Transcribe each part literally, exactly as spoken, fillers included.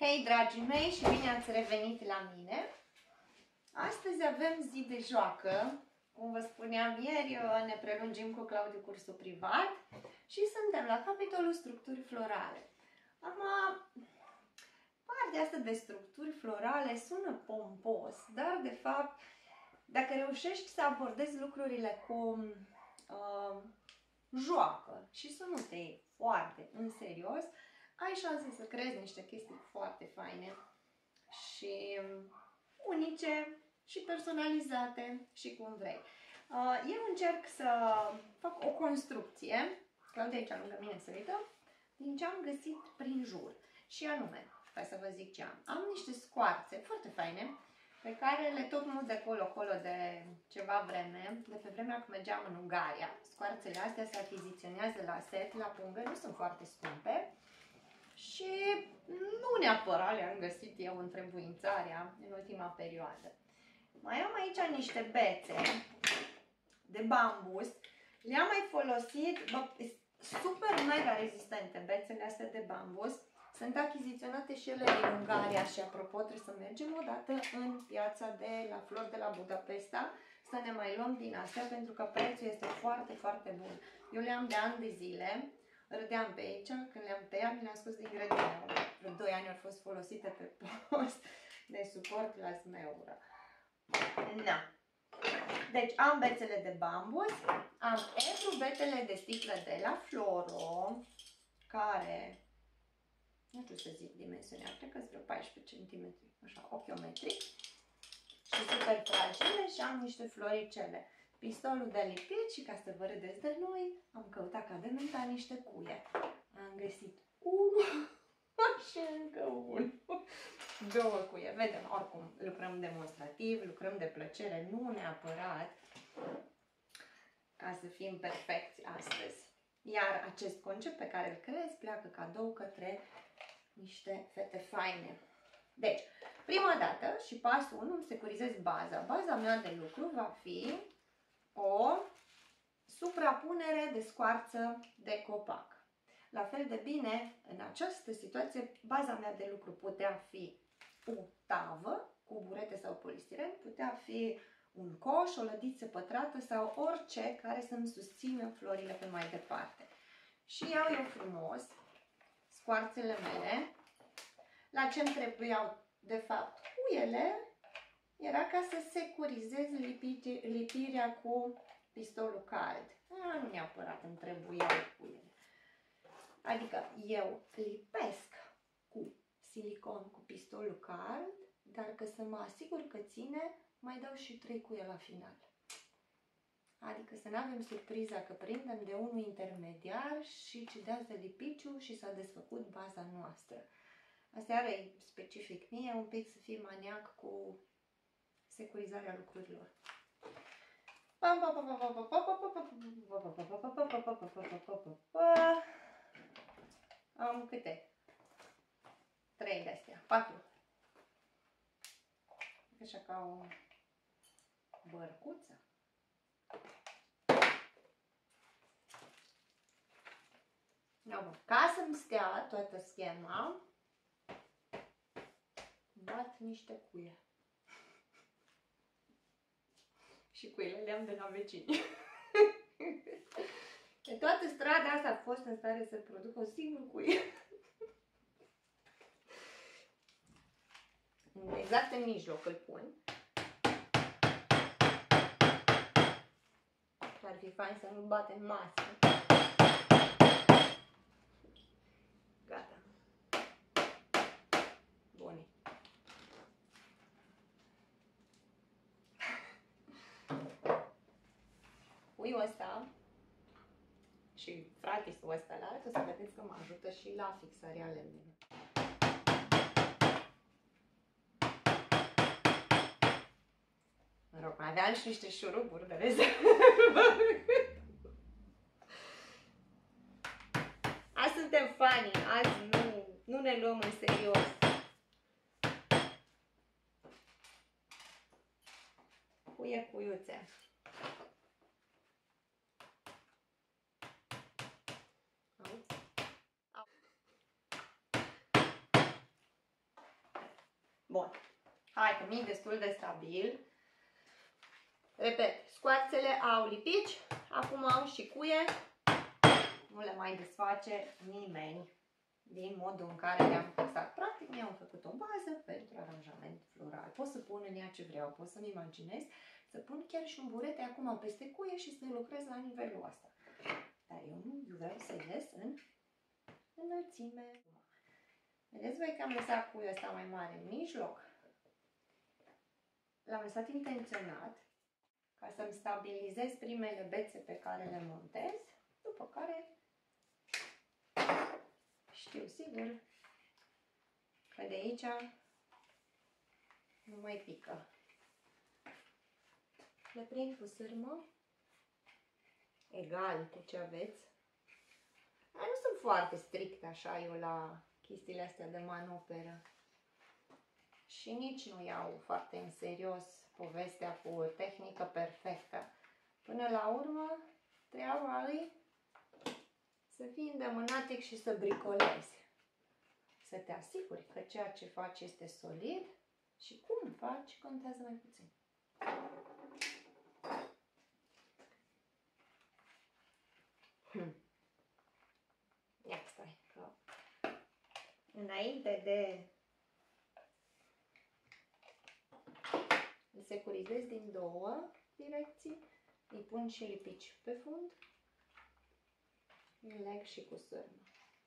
Hei, dragii mei, și bine ați revenit la mine! Astăzi avem zi de joacă. Cum vă spuneam ieri, ne prelungim cu Claudiu cursul privat și suntem la capitolul structuri florale. Acum, partea asta de structuri florale sună pompos, dar de fapt, dacă reușești să abordezi lucrurile cu uh, joacă și să nu te iei foarte în serios, ai șanse să creezi niște chestii foarte faine și unice și personalizate și cum vrei. Eu încerc să fac o construcție, Claudia aici lângă mine se uită, din ce am găsit prin jur. Și anume, hai să vă zic ce am. Am niște scoarțe foarte faine pe care le tot mut de colo-colo de ceva vreme, de pe vremea când mergeam în Ungaria. Scoarțele astea se achiziționează la set, la pungă, nu sunt foarte scumpe. Și nu neapărat le-am găsit eu în trebuințarea în ultima perioadă. Mai am aici niște bețe de bambus. Le-am mai folosit, bă, super mega rezistente bețele astea de bambus. Sunt achiziționate și ele din Ungaria și apropo trebuie să mergem odată în piața de la Flori de la Budapesta să ne mai luăm din astea pentru că prețul este foarte, foarte bun. Eu le-am de ani de zile. Râdeam pe aici, când le-am tăiat, mi le-am scos din grădină. Vreo doi ani au fost folosite pe post de suport la smeură. Na. Deci am bețele de bambus, am eprubetele de sticlă de la Floro, care, nu știu să zic dimensiunea, cred că sunt vreo paisprezece centimetri, așa, ochiometric. Și super fragile și am niște floricele. Pistolul de lipit și ca să vă râdeți de noi, am căutat ca de menta niște cuie. Am găsit unul și încă unul. Două cuie. Vedem, oricum, lucrăm demonstrativ, lucrăm de plăcere, nu neapărat ca să fim perfecți astăzi. Iar acest concept pe care îl creez pleacă cadou către niște fete faine. Deci, prima dată și pasul unu îmi securizez baza. Baza mea de lucru va fi o suprapunere de scoarță de copac. La fel de bine, în această situație, baza mea de lucru putea fi o tavă cu burete sau polistiren, putea fi un coș, o lădiță pătrată sau orice care să-mi susțină florile pe mai departe. Și iau eu frumos scoarțele mele. La ce-mi trebuiau, de fapt, cuiele, era ca să securizez lipirea cu pistolul cald. A, nu neapărat îmi trebuiau cuiele. Adică eu lipesc cu silicon cu pistolul cald, dar că să mă asigur că ține, mai dau și trei cuie la final. Adică să nu avem surpriza că prindem de unul intermediar și cidează lipiciu și s-a desfăcut baza noastră. Asta e specific mie, un pic să fii maniac cu securizarea lucrurilor. Am câte? Trei de astea. Patru. Așa ca o bărcuță. Ca să-mi stea toată schema, bat niște cuie. Și cuile le-am de la vecini. Pe toată strada asta a fost în stare să producă o singură cuie. Exact în mijloc îl pun. Ar fi fain să nu batem masă. Gata. Bune. Cuiul ăsta și fratisul ăsta la altul, să vedeți că mă ajută și la fixarea lemnului. Mă rog, mai aveam și niște șuruburi de rezervă. Azi suntem funny, azi nu, nu ne luăm în serios. Cuie cuiuțe. Bun. Hai că mi-e destul de stabil. Repet, scoarțele au lipici, acum au și cuie. Nu le mai desface nimeni din modul în care le-am păsat. Practic mi-am făcut o bază pentru aranjament floral. Pot să pun în ea ce vreau, pot să-mi imaginez să pun chiar și un burete acum peste cuie și să lucrez la nivelul ăsta. Dar eu nu vreau să ies în înălțime. Vedeți voi că am lăsat cuiul ăsta mai mare în mijloc? L-am lăsat intenționat ca să-mi stabilizez primele bețe pe care le montez, după care știu sigur că de aici nu mai pică. Le prind cu sârmă, egal cu ce aveți. Nu sunt foarte strict așa eu la chestiile astea de manoperă. Și nici nu iau foarte în serios povestea cu tehnică perfectă. Până la urmă, treaba lui să fii îndemânatic și să bricolezi. Să te asiguri că ceea ce faci este solid și cum faci contează mai puțin. Hmm. Ia stai, că înainte de îl securizez din două direcții, îi pun și lipici pe fund, îl leg și cu sârmă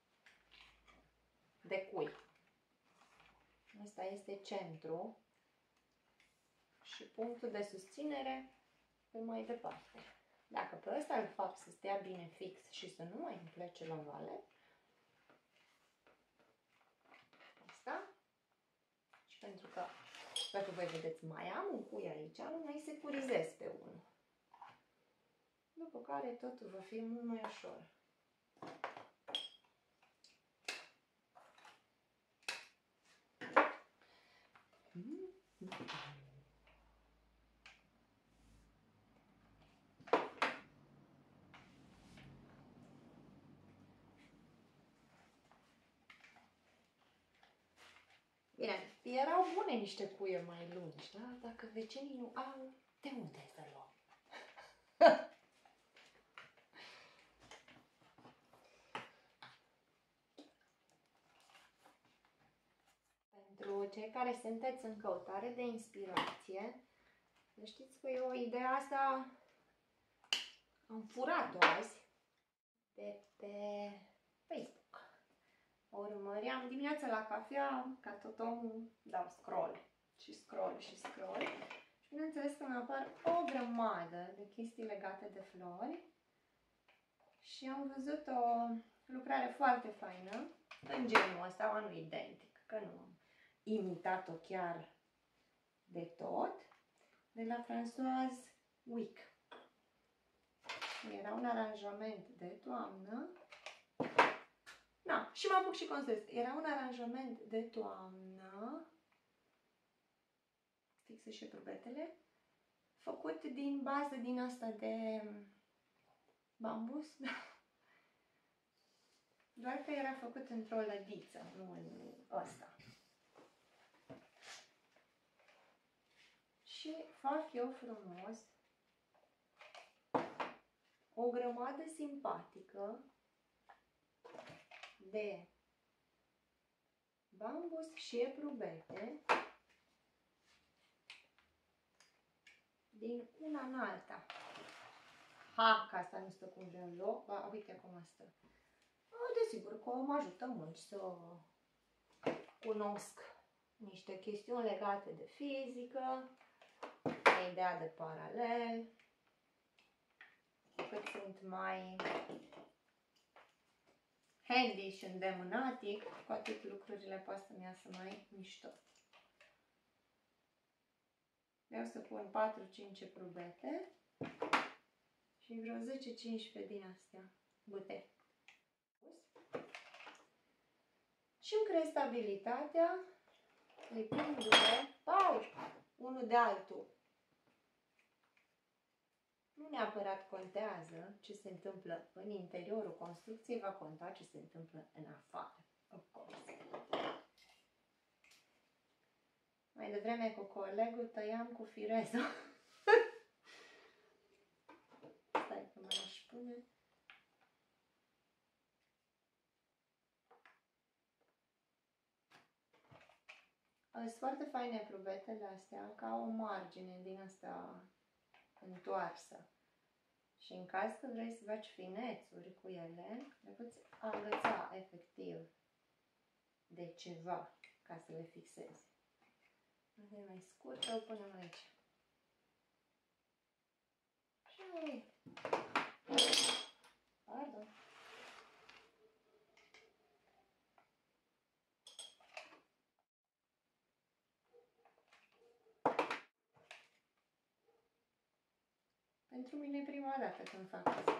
de cui. Asta este centru și punctul de susținere pe mai departe. Dacă pe ăsta îl fac să stea bine fix și să nu mai îmi plece la vale, asta, și pentru că, dacă voi vedeți, mai am un cui aici, nu mai securizez pe unul. După care totul va fi mult mai ușor. Bine, erau bune niște cuie mai lungi, da? Dacă vecinii nu au, de unde să luăm? Pentru cei care sunteți în căutare de inspirație, știți că eu ideea asta am furat-o azi de pe Facebook. O urmăream dimineața la cafea, ca tot omul, dau scroll și scroll și scroll. Și bineînțeles că mi-apar o grămadă de chestii legate de flori. Și am văzut o lucrare foarte faină, în genul ăsta, nu identic, că nu am imitat-o chiar de tot, de la Françoise Wick. Era un aranjament de toamnă. Da, și mă apuc și consist. Era un aranjament de toamnă, fixe și probetele, făcut din bază din asta de bambus. Doar că era făcut într-o lădiță, nu în ăsta. Și fac eu frumos o grămadă simpatică de bambus și eprubete din una în alta. Ha, că asta nu stă cum vreau eu, ba, uite cum stă. Desigur că mă ajută mult să cunosc niște chestiuni legate de fizică, de ideea de paralel, cât sunt mai handy și îndemânatic, cu atât lucrurile poate să-mi iasă mai mișto. Vreau să pun patru cinci eprubete și vreo zece cincisprezece din astea bute. Și îmi creez stabilitatea lipindu-le, Paul, unul de altul. Nu neapărat contează ce se întâmplă în interiorul construcției, va conta ce se întâmplă în afară. Of course. Mai devreme cu colegul tăiam cu fireză. Stai că mă aș pune. Sunt foarte faine probetele astea, ca o margine din asta întoarsă. Și în caz că vrei să faci finețuri cu ele, le poți agăța efectiv de ceva ca să le fixezi. Asta e mai scurtă, o punem aici. Și pardon. Pentru mine e prima dată când fac asta.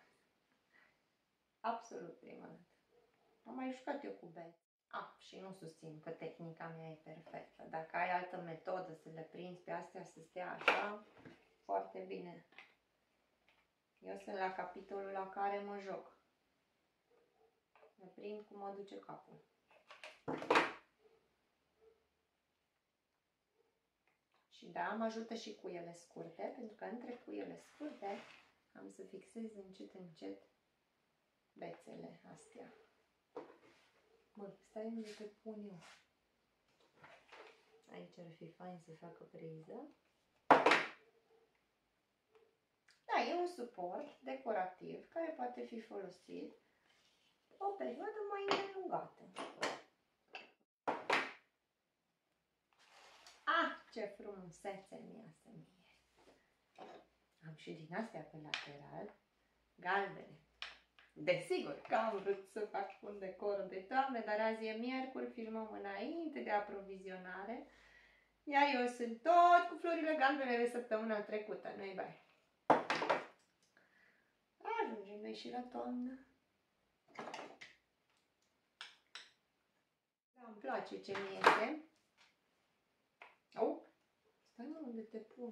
Absolut prima dată. Am mai jucat eu cu bețe. Ah, și nu susțin că tehnica mea e perfectă. Dacă ai altă metodă să le prinzi pe astea să stea așa, foarte bine. Eu sunt la capitolul la care mă joc. Le prind cum mă duce capul. Și da, mă ajută și cuiele scurte, pentru că între cuiele scurte am să fixez încet, încet bețele astea. Mă, stai unde te pun eu. Aici ar fi fain să facă priză. Da, e un suport decorativ care poate fi folosit o perioadă mai îndelungată. Ah, ce frumusețe mi-asă mie! Am și din astea pe lateral, galbene. Desigur că am vrut să fac un decor de toamnă, dar azi e miercuri, filmăm înainte de aprovizionare. Iar eu sunt tot cu florile galbene de săptămâna trecută, nu-i bai. Ajungem noi și la toamnă. Da, îmi place ce mi iese. Oh, stai mă, unde te pun?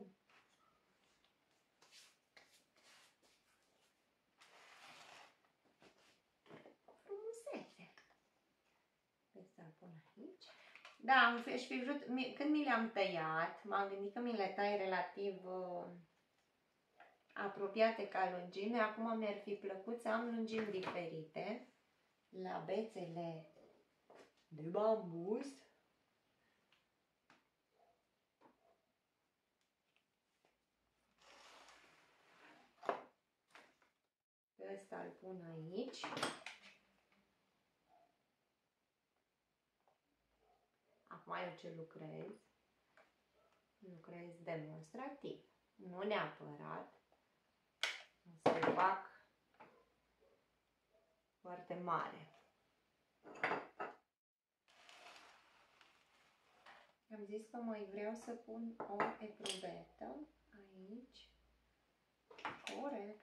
Frumusețe. Vezi să-l pun aici. Da, am fi, fi vrut, când mi le-am tăiat, m-am gândit că mi le tai relativ uh, apropiate ca lungime. Acum mi-ar fi plăcut să am lungimi diferite la bețele de bambus. Pe ăsta îl pun aici. Acum eu ce lucrez? Lucrez demonstrativ. Nu neapărat o să fac foarte mare. Am zis că mai vreau să pun o eprubetă aici. Corect.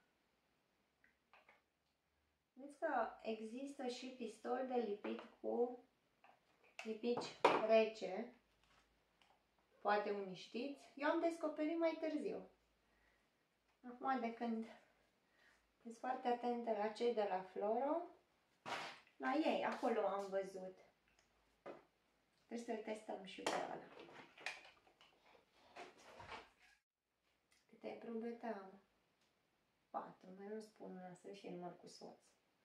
Vezi că există și pistol de lipit cu lipici rece. Poate unii știți. Eu am descoperit mai târziu. Acum de când sunt foarte atentă la cei de la Floro, la ei, acolo am văzut. Trebuie să-l testăm și pe ăla. Câte probete am? Patru, mai nu spun una să fie număr cu soț.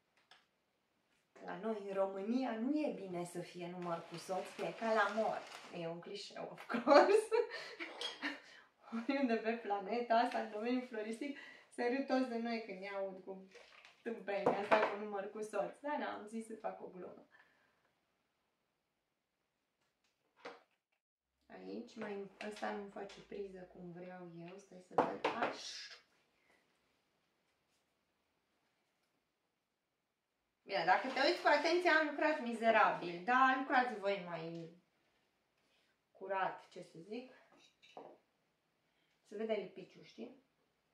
La noi, în România, nu e bine să fie număr cu soț, că e ca la mort. E un clișeu, of course. Oriunde pe planeta asta, în domeniul floristic, se râd toți de noi când ne aud cu tâmpenia asta cu număr cu soț. Da, da, am zis să fac o glumă. Aici, mai, ăsta nu face priză cum vreau eu, stai să văd. Așa. Bine, dacă te uiți cu atenție, am lucrat mizerabil, dar lucrați voi mai curat, ce să zic. Se vede lipiciul, știi?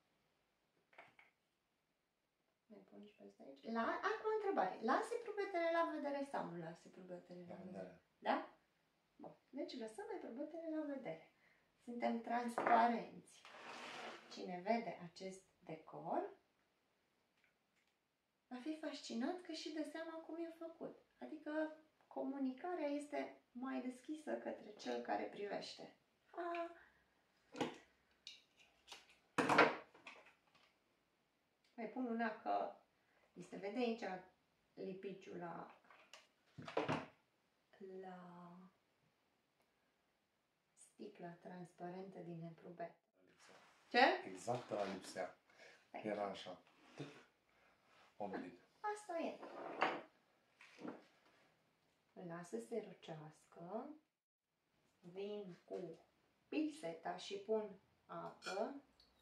Mai pun și pe asta aici. La, acum o întrebare. Lase probetele la vedere sau nu lase probetele la vedere? Da? Bun. Deci lăsăm mai probetele la vedere. Suntem transparenți. Cine vede acest decor va fi fascinat că și dă seama cum e făcut. Adică comunicarea este mai deschisă către cel care privește. A. Mai pun una că mi se vede aici lipiciul la, la sticla transparentă din eprubet. Ce? Exact la lipsea. Era așa. Omelit. Asta e. Îl las să se răcească. Vin cu pixeta și pun apă.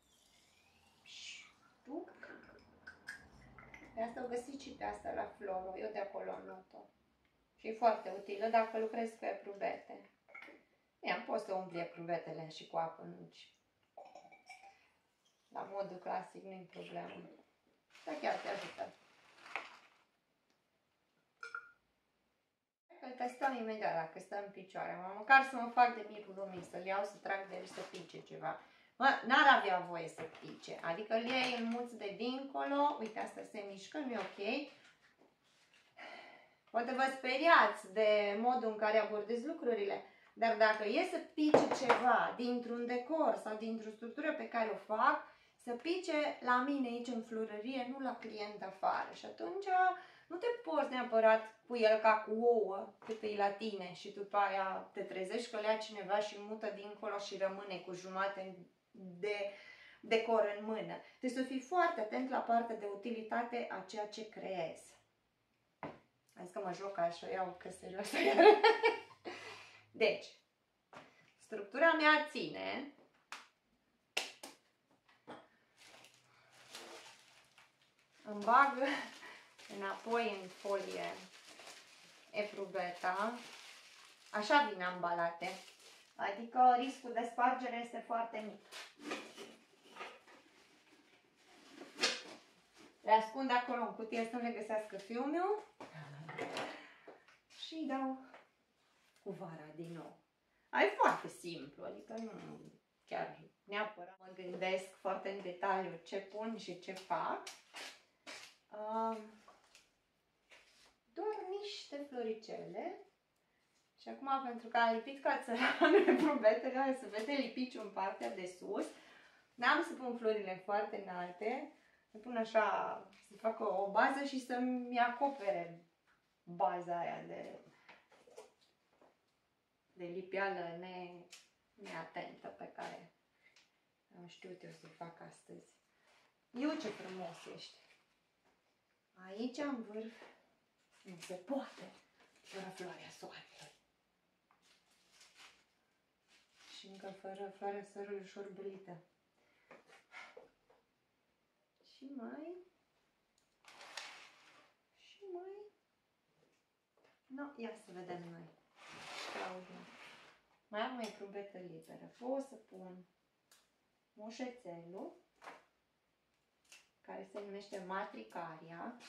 Ștuc. Pe asta o găsiți și pe asta la Floro. Eu de acolo am luat-o. Și e foarte utilă dacă lucrezi cu eprubete. Ia, poți să umpli eprubetele și cu apă, nu-ci. La modul clasic nu-i problemă. Dar chiar te ajută. Îl testăm imediat dacă stă în picioare. Mă, măcar să mă fac de micul lumii, să-l iau, să trag de el să pice ceva. Mă, n-ar avea voie să pice. Adică îl iei în muț de dincolo. Uite, asta se mișcă, nu e ok. Poate vă speriați de modul în care abordez lucrurile. Dar dacă e să pice ceva dintr-un decor sau dintr-o structură pe care o fac, să pice la mine aici în florărie, nu la client afară. Și atunci nu te poți neapărat cu el ca cu ouă cât e la tine și după aia te trezești că le ia cineva și mută dincolo și rămâne cu jumate de decor în mână. Trebuie să fii foarte atent la partea de utilitate a ceea ce creezi. Hai că mă joc așa, o iau că serios. Deci, structura mea ține. Îmi bag înapoi în folie eprubeta. Așa vin ambalate. Adică riscul de spargere este foarte mic. Le ascund acolo în cutie să nu le găsească fiul meu. Și dau cu vara din nou. E foarte simplu, adică nu chiar neapărat mă gândesc foarte în detaliu ce pun și ce fac. Um, doar niște floricele. Și acum, pentru că am lipit ca țăranul eprubetele, se vede lipiciul în partea de sus. N-am să pun florile foarte înalte. Să pun așa, să fac o, o bază și să-mi acopere baza aia de, de lipială ne, neatentă pe care am știut eu să-i fac astăzi. Eu ce frumos ești! Aici în vârf nu se poate fără floarea soarelui. Și încă fără floarea soarelui șorbălită. Și mai... Și mai... No, ia să vedem noi. Claudia. Mai am o eprubetă liberă. Pot să pun mușețelul, care se numește matricaria.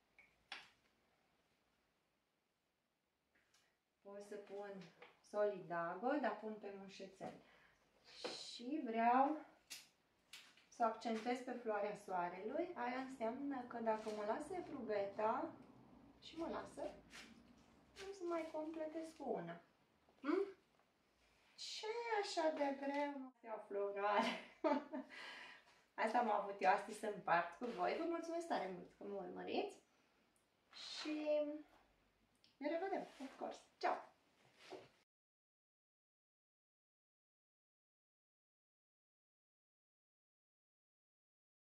Pot să pun solidago, dar pun pe mușețel. Și vreau să accentuez pe floarea soarelui. Aia înseamnă că dacă mă lasă eprubeta și mă lasă, am să mai completez cu una. Hm? Ce așa de greu? O florare. Asta am avut eu astăzi să împart cu voi. Vă mulțumesc tare mult că mă urmăriți și ne revedem, of course.